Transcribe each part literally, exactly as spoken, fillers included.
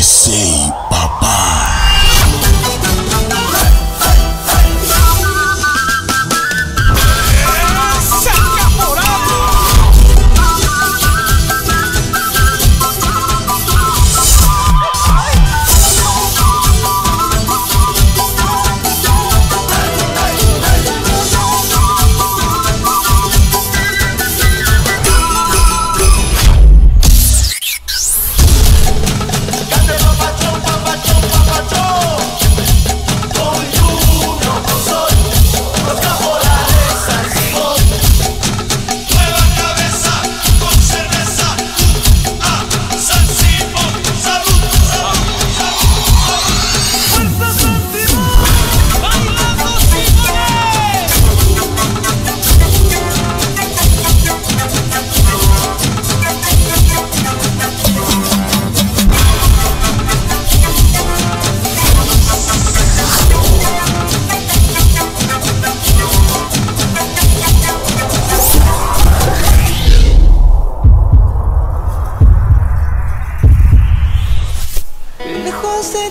S A, papá. Lejos de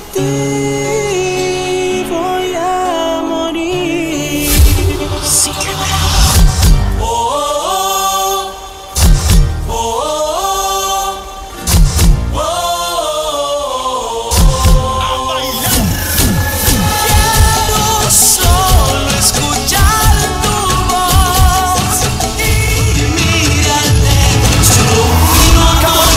ti voy a morir. Sí, oh, oh, oh, oh, oh, oh, oh. A bailar. Quiero solo escuchar tu voz y mirarte solo uno a uno.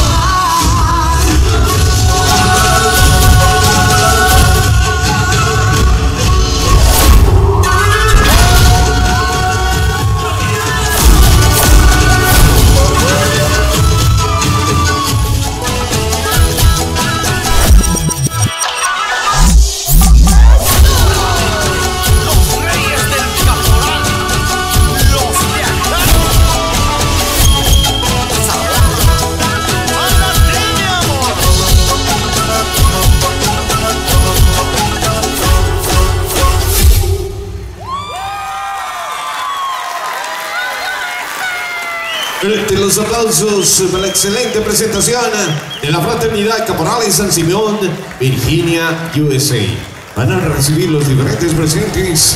De los aplausos para la excelente presentación de la Fraternidad Caporales San Simón, Virginia, U S A. Van a recibir los diferentes presentes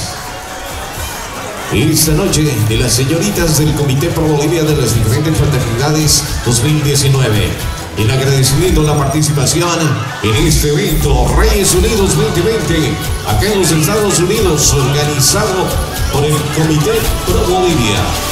esta noche de las señoritas del Comité Pro Bolivia de las diferentes fraternidades dos mil diecinueve. En agradecimiento a la participación en este evento Reyes Unidos veinte veinte, acá en los Estados Unidos, organizado por el Comité Pro Bolivia.